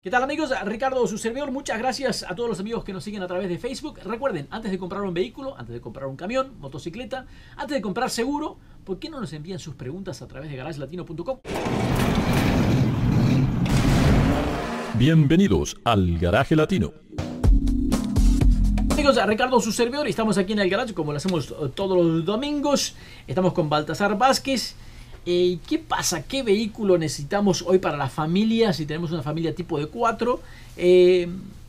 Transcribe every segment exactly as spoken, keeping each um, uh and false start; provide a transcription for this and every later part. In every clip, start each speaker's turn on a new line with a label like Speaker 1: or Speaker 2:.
Speaker 1: ¿Qué tal, amigos? Ricardo, su servidor. Muchas gracias a todos los amigos que nos siguen a través de Facebook. Recuerden, antes de comprar un vehículo, antes de comprar un camión, motocicleta, antes de comprar seguro, ¿por qué no nos envían sus preguntas a través de garage latino punto com?
Speaker 2: Bienvenidos al Garaje Latino.
Speaker 1: Amigos, Ricardo, su servidor. Estamos aquí en el garage como lo hacemos todos los domingos. Estamos con Baltasar Vázquez. Eh, ¿Qué pasa? ¿Qué vehículo necesitamos hoy para la familia? Si tenemos una familia tipo de cuatro, eh,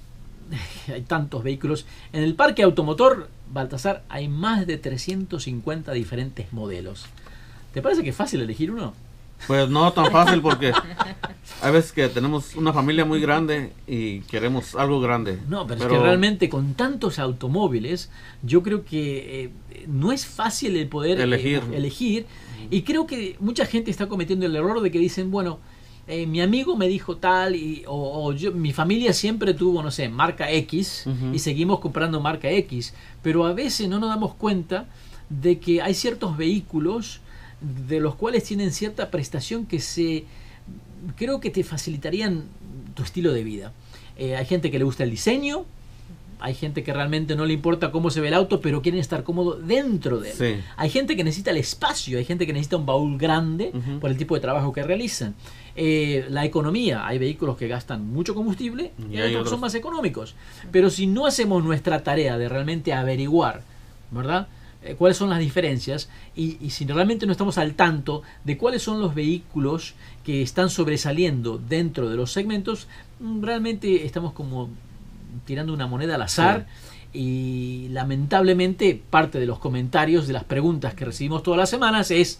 Speaker 1: hay tantos vehículos. En el parque automotor, Baltasar, hay más de trescientos cincuenta diferentes modelos. ¿Te parece que es fácil elegir uno?
Speaker 3: Pues no tan fácil, porque hay veces que tenemos una familia muy grande y queremos algo grande.
Speaker 1: No, pero,
Speaker 3: pero...
Speaker 1: es que realmente con tantos automóviles, yo creo que eh, no es fácil el poder
Speaker 3: elegir.
Speaker 1: Eh, elegir. Y creo que mucha gente está cometiendo el error de que dicen, bueno, eh, mi amigo me dijo tal, y, o, o yo, mi familia siempre tuvo, no sé, marca X, uh-huh. y seguimos comprando marca X. Pero a veces no nos damos cuenta de que hay ciertos vehículos de los cuales tienen cierta prestación que se creo que te facilitarían tu estilo de vida. Eh, hay gente que le gusta el diseño. Hay gente que realmente no le importa cómo se ve el auto, pero quieren estar cómodo dentro de él.
Speaker 3: Sí.
Speaker 1: Hay gente que necesita el espacio, hay gente que necesita un baúl grande, uh-huh. por el tipo de trabajo que realizan. Eh, la economía, hay vehículos que gastan mucho combustible y, y hay otros que son más económicos. Pero si no hacemos nuestra tarea de realmente averiguar, ¿verdad?, eh, cuáles son las diferencias, y, y si realmente no estamos al tanto de cuáles son los vehículos que están sobresaliendo dentro de los segmentos, realmente estamos como tirando una moneda al azar. Sí. Y lamentablemente parte de los comentarios, de las preguntas que recibimos todas las semanas es: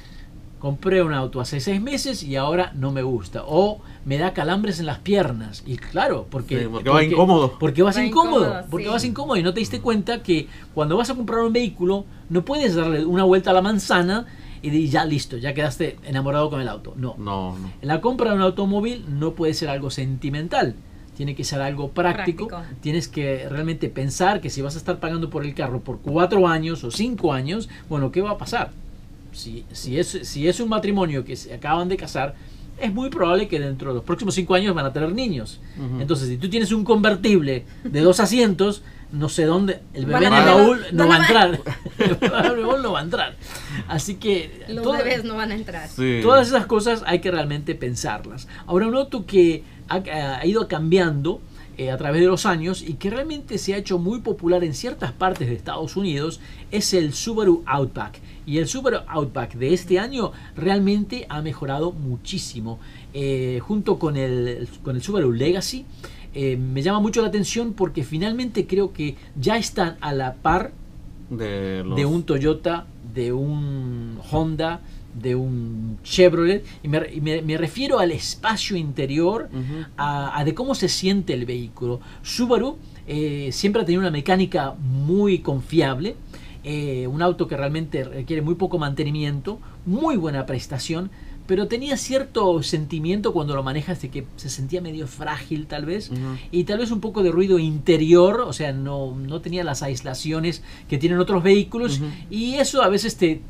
Speaker 1: compré un auto hace seis meses y ahora no me gusta, o me da calambres en las piernas. Y claro, porque,
Speaker 3: sí, porque, porque va incómodo.
Speaker 1: Porque vas
Speaker 4: va
Speaker 1: incómodo,
Speaker 4: incómodo
Speaker 1: porque
Speaker 4: sí.
Speaker 1: vas incómodo y no te diste cuenta que cuando vas a comprar un vehículo no puedes darle una vuelta a la manzana y ya listo, ya quedaste enamorado con el auto. No.
Speaker 3: No, no.
Speaker 1: En la compra de un automóvil no puede ser algo sentimental. Tiene que ser algo práctico. práctico. Tienes que realmente pensar que si vas a estar pagando por el carro por cuatro años o cinco años, bueno, ¿qué va a pasar? Si, si, es, si es un matrimonio que se acaban de casar, es muy probable que dentro de los próximos cinco años van a tener niños. Uh-huh. Entonces, si tú tienes un convertible de dos asientos, no sé dónde, el bebé en el baúl no va a entrar. El baúl no va a entrar. Así que
Speaker 4: los
Speaker 1: toda,
Speaker 4: bebés no van a entrar.
Speaker 3: Sí.
Speaker 1: Todas esas cosas hay que realmente pensarlas. Ahora, un auto que ha, ha ido cambiando eh, a través de los años y que realmente se ha hecho muy popular en ciertas partes de Estados Unidos es el Subaru Outback. Y el Subaru Outback de este año realmente ha mejorado muchísimo. Eh, junto con el, con el Subaru Legacy, eh, me llama mucho la atención porque finalmente creo que ya están a la par
Speaker 3: de, los...
Speaker 1: de un Toyota, de un Honda, de un Chevrolet, y me, y me, me refiero al espacio interior, uh-huh. a, a de cómo se siente el vehículo. Subaru eh, siempre ha tenido una mecánica muy confiable, eh, un auto que realmente requiere muy poco mantenimiento, muy buena prestación, pero tenía cierto sentimiento cuando lo manejas de que se sentía medio frágil tal vez, uh-huh. y tal vez un poco de ruido interior, o sea, no, no tenía las aislaciones que tienen otros vehículos, uh-huh. y eso a veces te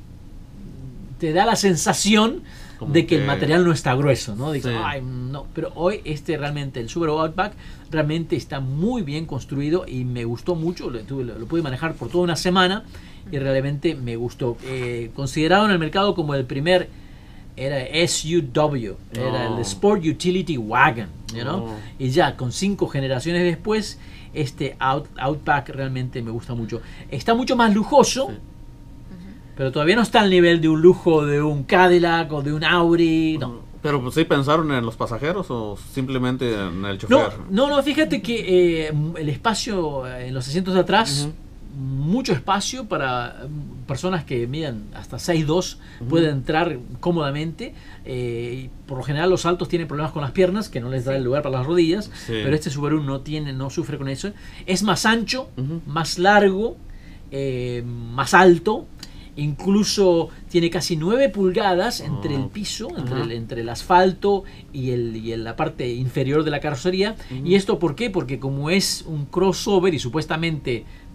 Speaker 1: te da la sensación como de que, que el material no está grueso, ¿no? Dices, sí. Ay, no. Pero hoy este realmente, el Subaru Outback, realmente está muy bien construido y me gustó mucho. Lo, lo, lo pude manejar por toda una semana y realmente me gustó. Eh, considerado en el mercado como el primer, era S U W, oh. era el Sport Utility Wagon, you know? Oh. Y ya con cinco generaciones después, este Out, Outback realmente me gusta mucho. Está mucho más lujoso. Sí. Pero todavía no está al nivel de un lujo de un Cadillac o de un Audi, no.
Speaker 3: Pero pues sí pensaron en los pasajeros o simplemente en el chofer.
Speaker 1: No, no, no fíjate que eh, el espacio en los asientos de atrás, uh-huh. mucho espacio para personas que miden hasta seis dos, uh-huh. pueden entrar cómodamente. Eh, y por lo general los altos tienen problemas con las piernas, que no les da el lugar para las rodillas, sí. pero este Subaru no tiene, no sufre con eso. Es más ancho, uh-huh. más largo, eh, más alto. Incluso tiene casi nueve pulgadas entre oh. el piso, entre, uh-huh. el, entre el asfalto y, el, y el, la parte inferior de la carrocería. Uh-huh. ¿Y esto por qué? Porque como es un crossover y supuestamente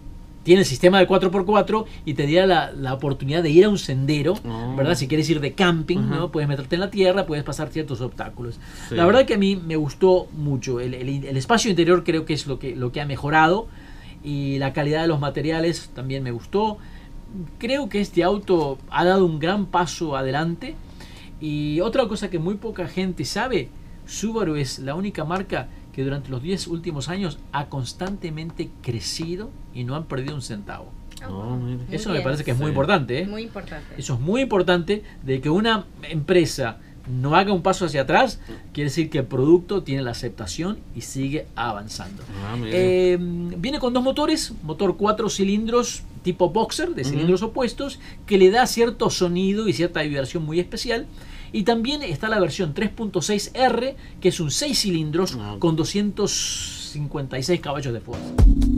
Speaker 1: tiene el sistema de cuatro por cuatro y te da la, la oportunidad de ir a un sendero,
Speaker 3: Oh.
Speaker 1: ¿verdad? Si quieres ir de camping,
Speaker 3: Ajá.
Speaker 1: ¿no? Puedes meterte en la tierra, puedes pasar ciertos obstáculos.
Speaker 3: Sí.
Speaker 1: La verdad que a mí me gustó mucho. El, el- el espacio interior creo que es lo que, lo que ha mejorado, y la calidad de los materiales también me gustó. Creo que este auto ha dado un gran paso adelante. Y otra cosa que muy poca gente sabe, Subaru es la única marca que durante los diez últimos años ha constantemente crecido y no han perdido un centavo.
Speaker 4: Ah,
Speaker 3: Oh,
Speaker 4: wow.
Speaker 3: mire.
Speaker 4: Muy
Speaker 1: Eso me
Speaker 4: bien.
Speaker 1: parece que es muy
Speaker 3: Sí.
Speaker 1: importante, ¿eh?
Speaker 4: Muy importante.
Speaker 1: Eso es muy importante, de que una empresa no haga un paso hacia atrás, quiere decir que el producto tiene la aceptación y sigue avanzando.
Speaker 3: Ah, mire.
Speaker 1: Eh, viene con dos motores, motor cuatro cilindros tipo boxer, de cilindros opuestos, que le da cierto sonido y cierta vibración muy especial. Y también está la versión tres punto seis R, que es un seis cilindros
Speaker 3: Ah, ok.
Speaker 1: con doscientos cincuenta y seis caballos de fuerza.